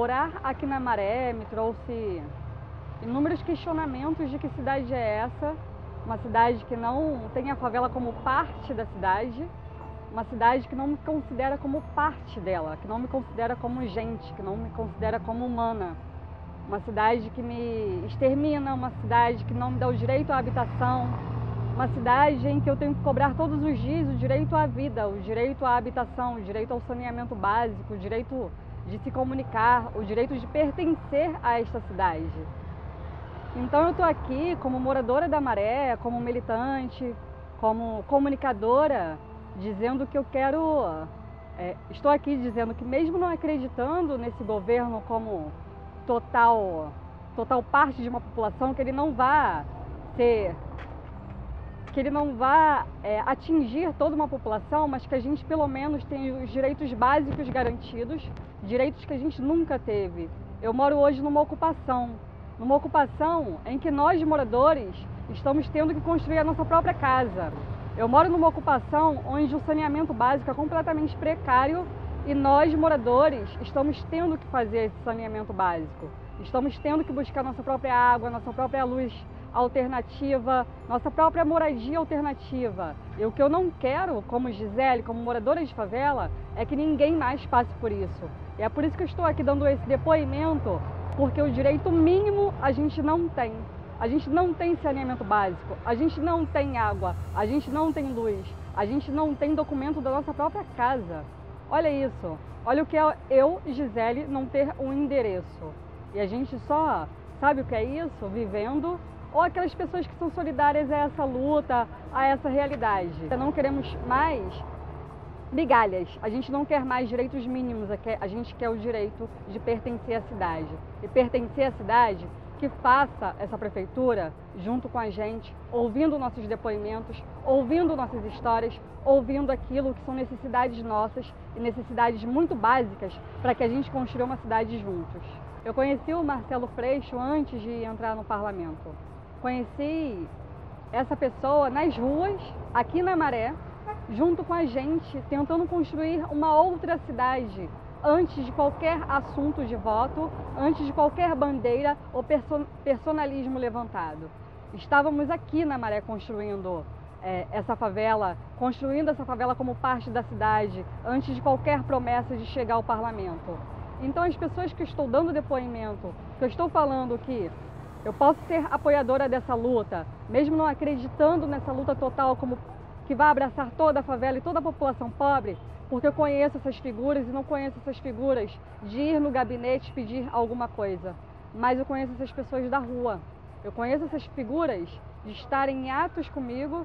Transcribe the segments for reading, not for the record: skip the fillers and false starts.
morar aqui na Maré me trouxe inúmeros questionamentos de que cidade é essa, uma cidade que não tem a favela como parte da cidade, uma cidade que não me considera como parte dela, que não me considera como gente, que não me considera como humana, uma cidade que me extermina, uma cidade que não me dá o direito à habitação, uma cidade em que eu tenho que cobrar todos os dias o direito à vida, o direito à habitação, o direito ao saneamento básico, o direito de se comunicar, o direito de pertencer a esta cidade. Então eu estou aqui como moradora da Maré, como militante, como comunicadora, dizendo que eu quero... estou aqui dizendo que mesmo não acreditando nesse governo como total parte de uma população, que ele não vá atingir toda uma população, mas que a gente pelo menos tenha os direitos básicos garantidos, direitos que a gente nunca teve. Eu moro hoje numa ocupação em que nós moradores estamos tendo que construir a nossa própria casa. Eu moro numa ocupação onde o saneamento básico é completamente precário e nós moradores estamos tendo que fazer esse saneamento básico. Estamos tendo que buscar nossa própria água, nossa própria luz alternativa, nossa própria moradia alternativa. E o que eu não quero, como Gisele, como moradora de favela, é que ninguém mais passe por isso. E é por isso que eu estou aqui dando esse depoimento, porque o direito mínimo a gente não tem. A gente não tem saneamento básico, a gente não tem água, a gente não tem luz, a gente não tem documento da nossa própria casa. Olha isso, olha o que é eu, Gisele, não ter um endereço. E a gente só sabe o que é isso vivendo, ou aquelas pessoas que são solidárias a essa luta, a essa realidade. Não queremos mais migalhas, a gente não quer mais direitos mínimos, a gente quer o direito de pertencer à cidade. E pertencer à cidade que faça essa prefeitura junto com a gente, ouvindo nossos depoimentos, ouvindo nossas histórias, ouvindo aquilo que são necessidades nossas e necessidades muito básicas para que a gente construa uma cidade juntos. Eu conheci o Marcelo Freixo antes de entrar no parlamento. Conheci essa pessoa nas ruas, aqui na Maré, junto com a gente, tentando construir uma outra cidade, antes de qualquer assunto de voto, antes de qualquer bandeira ou personalismo levantado. Estávamos aqui na Maré construindo essa favela como parte da cidade, antes de qualquer promessa de chegar ao parlamento. Então as pessoas que eu estou dando depoimento, que eu estou falando que eu posso ser apoiadora dessa luta, mesmo não acreditando nessa luta total como que vai abraçar toda a favela e toda a população pobre, porque eu conheço essas figuras e não conheço essas figuras de ir no gabinete pedir alguma coisa. Mas eu conheço essas pessoas da rua. Eu conheço essas figuras de estarem em atos comigo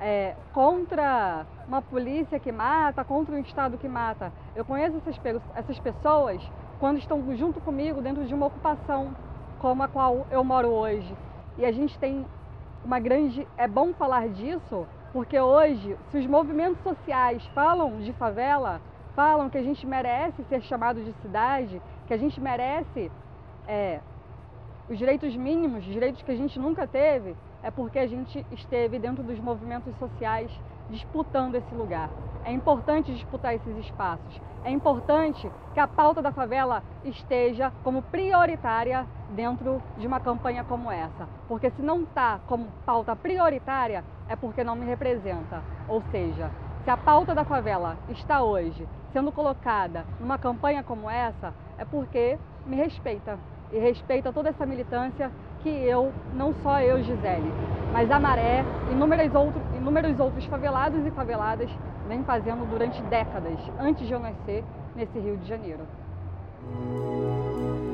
contra uma polícia que mata, contra um Estado que mata. Eu conheço essas pessoas quando estão junto comigo dentro de uma ocupação como a qual eu moro hoje. E a gente tem uma grande... É bom falar disso, porque hoje, se os movimentos sociais falam de favela, falam que a gente merece ser chamado de cidade, que a gente merece os direitos mínimos, direitos que a gente nunca teve, é porque a gente esteve dentro dos movimentos sociais disputando esse lugar. É importante disputar esses espaços. É importante que a pauta da favela esteja como prioritária dentro de uma campanha como essa. Porque se não está como pauta prioritária, é porque não me representa. Ou seja, se a pauta da favela está hoje sendo colocada numa campanha como essa, é porque me respeita. E respeita toda essa militância que não só eu, Gisele, mas a Maré e inúmeros outros favelados e faveladas vem fazendo durante décadas, antes de eu nascer nesse Rio de Janeiro.